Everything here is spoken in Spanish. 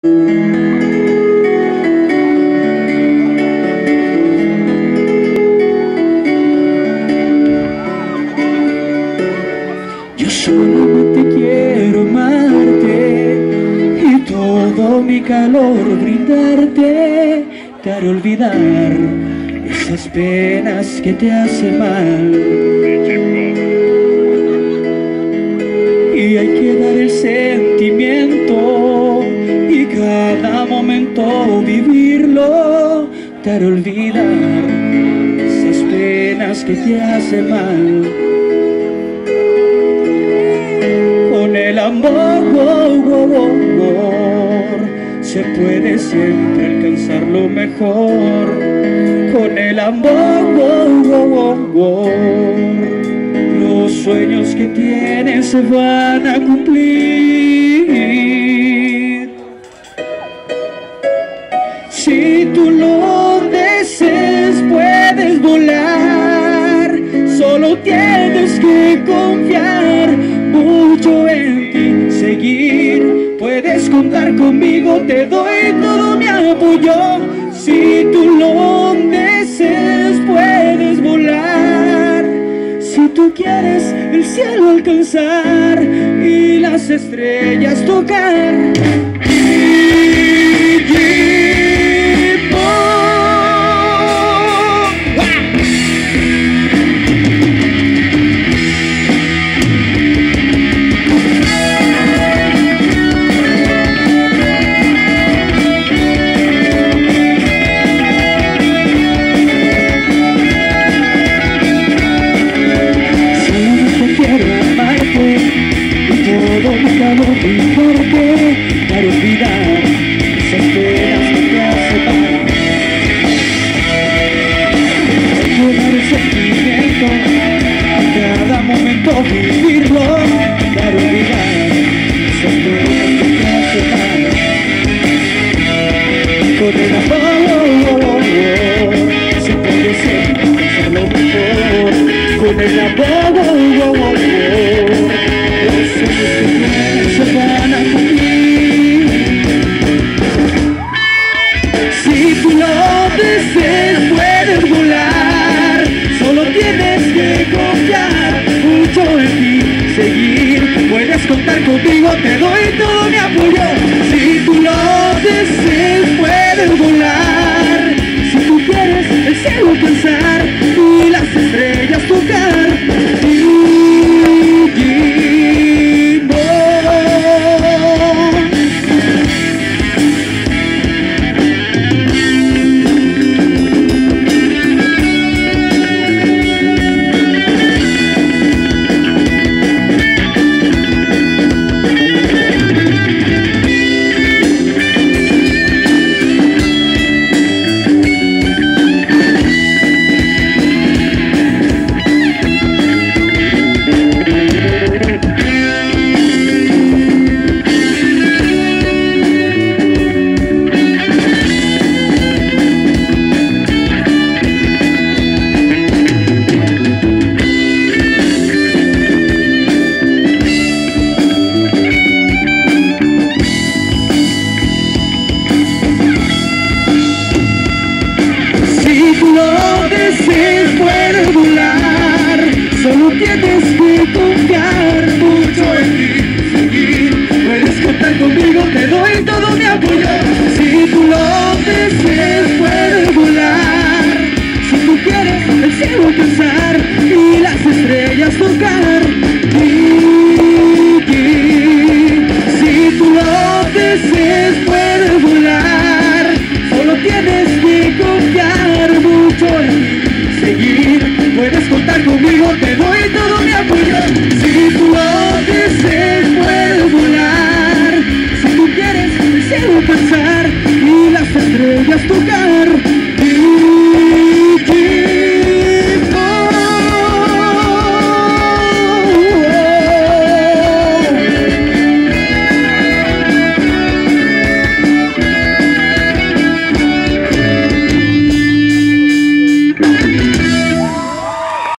Yo solamente quiero amarte y todo mi calor brindarte, te haré olvidar esas penas que te hacen mal. Y hay que dar el sentimiento y cada momento vivirlo, te haré olvidar esas penas que te hacen mal. Con el amor, se puede siempre alcanzar lo mejor. Con el amor, los sueños que tienes se van a cumplir. Si tú lo deseas, puedes volar. Solo tienes que confiar mucho en ti, seguir. Puedes contar conmigo, te doy todo mi apoyo. Si tú lo deseas, puedes volar. Si tú quieres el cielo alcanzar y las estrellas tocar. Para olvidar esas penas que te hacen mal. Recordar el sentimiento, cada momento vivirlo, para olvidar esas penas que te hacen mal. Con el amor se puede siempre hacer lo mejor. Con el amor los sueños que tienes se van a cumplir. Si tú lo deseas, puedes volar. Solo tienes que confiar mucho en ti, seguir. Puedes contar conmigo, te doy